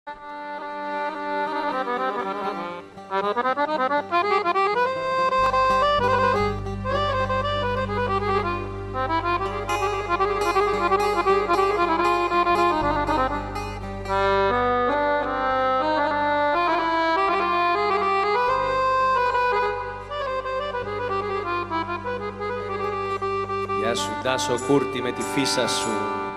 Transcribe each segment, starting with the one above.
Γεια σου Τάσο Κούρτη με τη φύσα σου.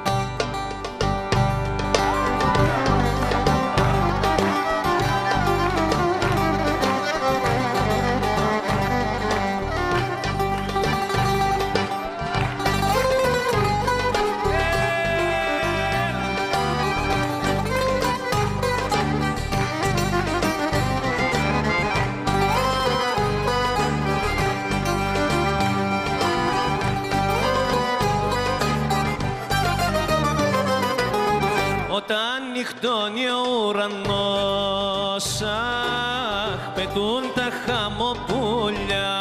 Όταν νυχτώνει ο ουρανός, αχ, πετούν τα χαμοπούλια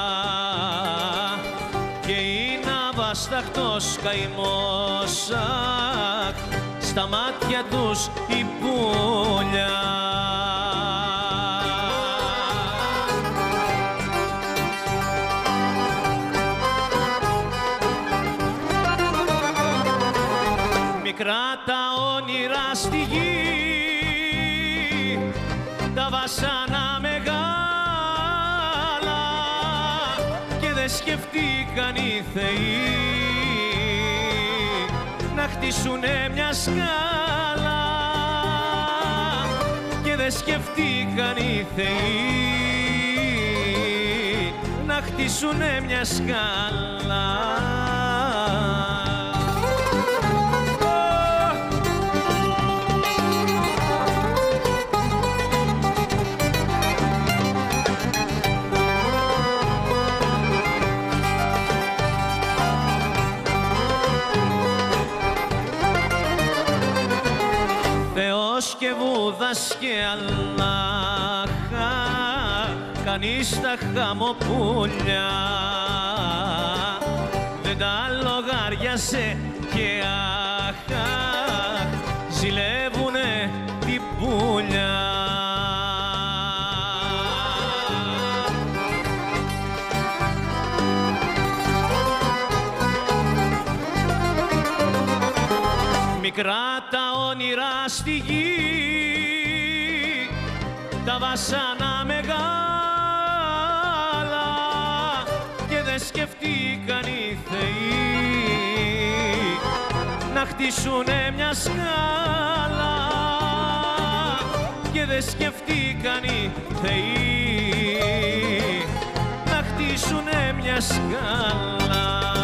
και είναι αβασταχτός καημός, αχ, στα μάτια τους η πουλιά. Μικρά τα όνειρα στη γη, τα βασάνα μεγάλα και δεν σκεφτήκαν οι θεοί να χτίσουνε μια σκάλα και δεν σκεφτήκαν οι θεοί να χτίσουνε μια σκάλα. Θεός και Βούδας και Αλλάχ, κανείς τα χαμοπούλια δεν τα λογάριασε και αχ, ζηλεύουνε την πουλιά. Μικρά τα όνειρα στη γη, τα βασάνα μεγάλα και δεν σκεφτήκαν οι θεοί να χτίσουνε μια σκάλα και δεν σκεφτήκαν οι θεοί να χτίσουνε μια σκάλα.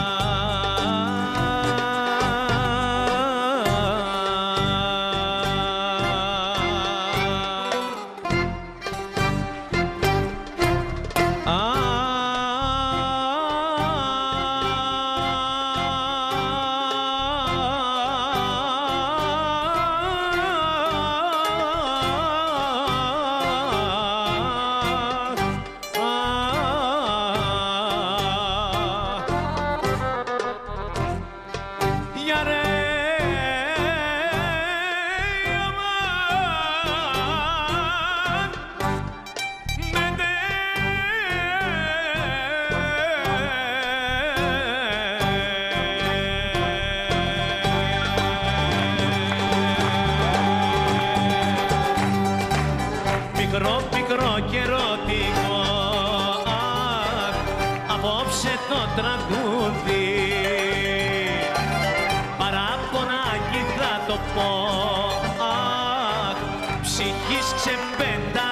Πικρό, πικρό και ερωτικό, αχ, απόψε το τραγούδι. Παραπονάκι θα το πω, αχ, ψυχής ξεπέντα